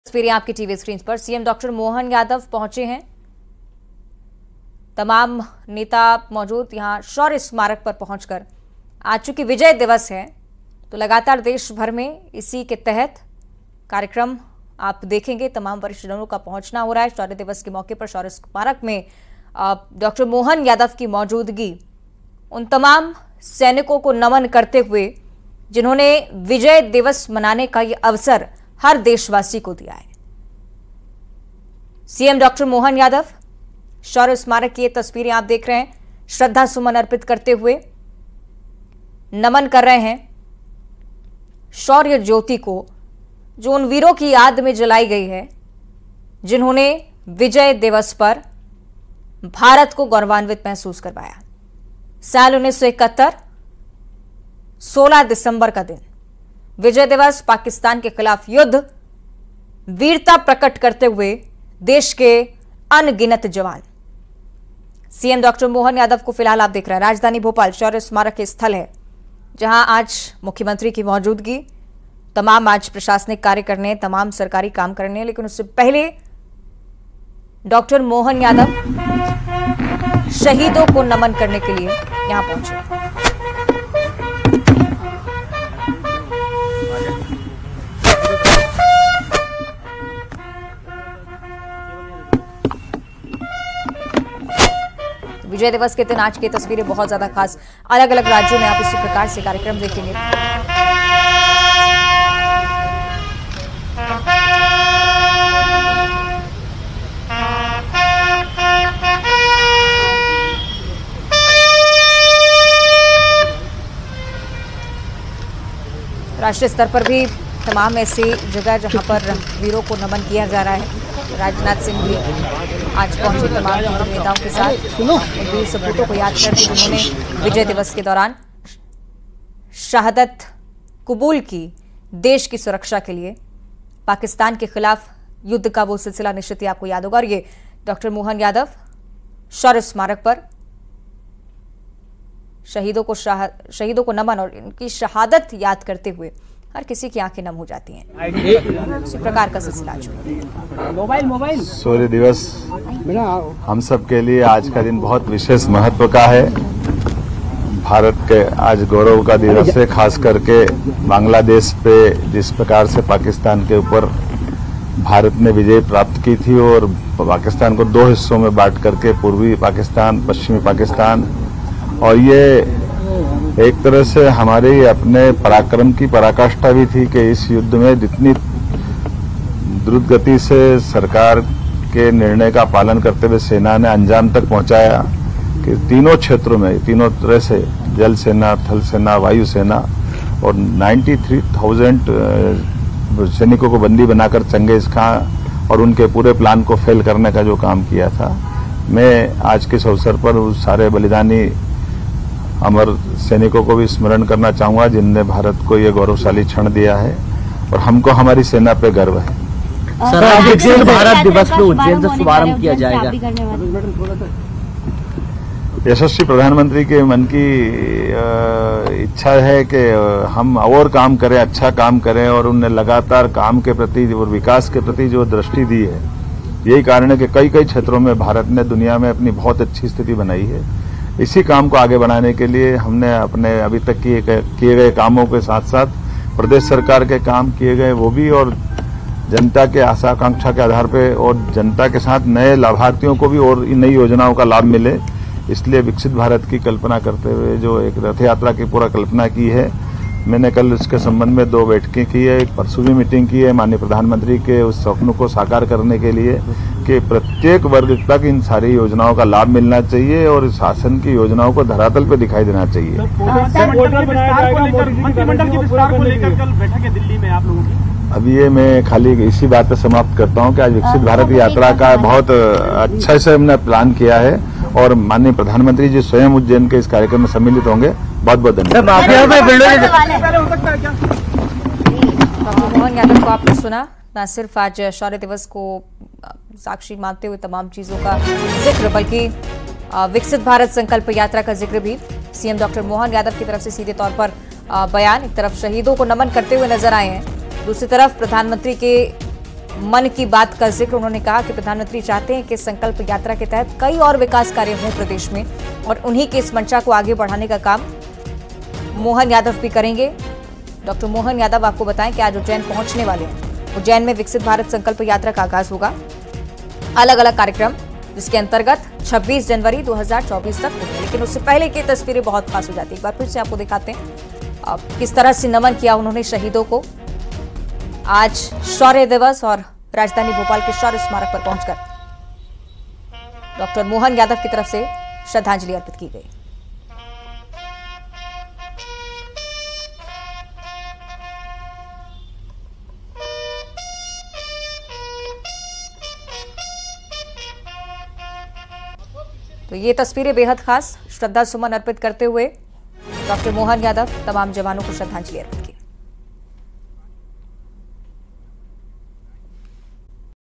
तस्वीरें आपकी TV screen पर। सीएम डॉक्टर मोहन यादव पहुंचे हैं। तमाम नेता मौजूद यहां शौर्य स्मारक पर पहुंचकर, आज चूंकि विजय दिवस है तो लगातार देश भर में इसी के तहत कार्यक्रम आप देखेंगे। तमाम वरिष्ठ जनों का पहुंचना हो रहा है। शौर्य दिवस के मौके पर शौर्य स्मारक में डॉक्टर मोहन यादव की मौजूदगी उन तमाम सैनिकों को नमन करते हुए जिन्होंने विजय दिवस मनाने का ये अवसर हर देशवासी को दिया है। सीएम डॉक्टर मोहन यादव शौर्य स्मारक की ये तस्वीरें आप देख रहे हैं। श्रद्धा सुमन अर्पित करते हुए नमन कर रहे हैं शौर्य ज्योति को, जो उन वीरों की याद में जलाई गई है जिन्होंने विजय दिवस पर भारत को गौरवान्वित महसूस करवाया। साल 1971 16 दिसंबर का दिन, विजय दिवस, पाकिस्तान के खिलाफ युद्ध, वीरता प्रकट करते हुए देश के अनगिनत जवान। सीएम डॉक्टर मोहन यादव को फिलहाल आप देख रहे हैं राजधानी भोपाल शौर्य स्मारक के स्थल है, जहां आज मुख्यमंत्री की मौजूदगी, तमाम आज प्रशासनिक कार्य करने, तमाम सरकारी काम करने, लेकिन उससे पहले डॉक्टर मोहन यादव शहीदों को नमन करने के लिए यहां पहुंचे। विजय दिवस के दिन आज की तस्वीरें बहुत ज्यादा खास, अलग अलग राज्यों में आप इसी प्रकार से कार्यक्रम देखेंगे। राष्ट्रीय स्तर पर भी तमाम ऐसी जगह जहां पर वीरों को नमन किया जा रहा है। राजनाथ सिंह भी आज पहुंचे तमाम नेताओं के साथ उन वीर सपूतों को याद करते जिन्होंने विजय दिवस के दौरान शहादत कबूल की देश की सुरक्षा के लिए। पाकिस्तान के खिलाफ युद्ध का वो सिलसिला निश्चित ही आपको याद होगा। और ये डॉक्टर मोहन यादव शौर्य स्मारक पर शहीदों को नमन और इनकी शहादत याद करते हुए हर किसी की आंखें नम हो जाती हैं। इसी प्रकार का सिलसिला शौर्य दिवस हम सब के लिए आज का दिन बहुत विशेष महत्व का है। भारत के आज गौरव का दिवस है, खास करके बांग्लादेश पे जिस प्रकार से पाकिस्तान के ऊपर भारत ने विजय प्राप्त की थी और पाकिस्तान को दो हिस्सों में बांट करके पूर्वी पाकिस्तान, पश्चिमी पाकिस्तान, और ये एक तरह से हमारे अपने पराक्रम की पराकाष्ठा भी थी कि इस युद्ध में जितनी द्रुत गति से सरकार के निर्णय का पालन करते हुए सेना ने अंजाम तक पहुंचाया कि तीनों क्षेत्रों में, तीनों तरह से, जल सेना, थल सेना, वायु सेना, और 93,000 सैनिकों को बंदी बनाकर चंगेज खां और उनके पूरे प्लान को फेल करने का जो काम किया था। मैं आज के इस अवसर पर उस सारे बलिदानी अमर सैनिकों को भी स्मरण करना चाहूंगा जिनने भारत को ये गौरवशाली क्षण दिया है और हमको हमारी सेना पे गर्व है। सर, आज विकसित भारत दिवस में उज्जैन से शुभारंभ किया जाएगा। यशस्वी प्रधानमंत्री के मन की इच्छा है कि हम और काम करें, अच्छा काम करें, और उनने लगातार काम के प्रति और विकास के प्रति जो दृष्टि दी है, यही कारण है कि कई कई क्षेत्रों में भारत ने दुनिया में अपनी बहुत अच्छी स्थिति बनाई है। इसी काम को आगे बढ़ाने के लिए हमने अपने अभी तक किए गए कामों के साथ साथ प्रदेश सरकार के काम किए गए वो भी, और जनता के आशा आकांक्षा के आधार पे, और जनता के साथ नए लाभार्थियों को भी और नई योजनाओं का लाभ मिले, इसलिए विकसित भारत की कल्पना करते हुए जो एक रथ यात्रा की पूरा कल्पना की है। मैंने कल इसके संबंध में 2 बैठकें की है, एक परसों भी मीटिंग की है माननीय प्रधानमंत्री के उस सपनों को साकार करने के लिए कि प्रत्येक वर्ग तक इन सारी योजनाओं का लाभ मिलना चाहिए और शासन की योजनाओं को धरातल पर दिखाई देना चाहिए। अब ये मैं खाली इसी बात पर समाप्त करता हूँ कि आज विकसित भारत यात्रा का बहुत अच्छा से हमने प्लान किया है और माननीय प्रधानमंत्री जी स्वयं उज्जैन के इस कार्यक्रम में सम्मिलित होंगे। बहुत बहुत धन्यवाद। डॉक्टर मोहन यादव को आपने सुना, न सिर्फ आज शौर्य दिवस को साक्षी मानते हुए तमाम चीजों का जिक्र, बल्कि विकसित भारत संकल्प यात्रा का जिक्र भी सीएम डॉक्टर मोहन यादव की तरफ से सीधे तौर पर बयान। एक तरफ शहीदों को नमन करते हुए नजर आए हैं, दूसरी तरफ प्रधानमंत्री के मन की बात का जिक्र उन्होंने कहा कि प्रधानमंत्री चाहते हैं कि संकल्प यात्रा के तहत कई और विकास कार्य हों प्रदेश में और उन्हीं के इस मंशा को आगे बढ़ाने का काम मोहन यादव भी करेंगे। डॉक्टर मोहन यादव आपको बताएं कि आज उज्जैन पहुंचने वाले हैं। उज्जैन में विकसित भारत संकल्प यात्रा का आगाज होगा। अलग अलग कार्यक्रम जिसके अंतर्गत 26 जनवरी 2024 तक होंगे, लेकिन उससे पहले की तस्वीरें बहुत खास हो जाती है। एक बार फिर से आपको दिखाते हैं किस तरह से नमन किया उन्होंने शहीदों को। आज शौर्य दिवस और राजधानी भोपाल के शौर्य स्मारक पर पहुंचकर डॉक्टर मोहन यादव की तरफ से श्रद्धांजलि अर्पित की गई। तो ये तस्वीरें बेहद खास, श्रद्धा सुमन अर्पित करते हुए डॉक्टर मोहन यादव तमाम जवानों को श्रद्धांजलि अर्पित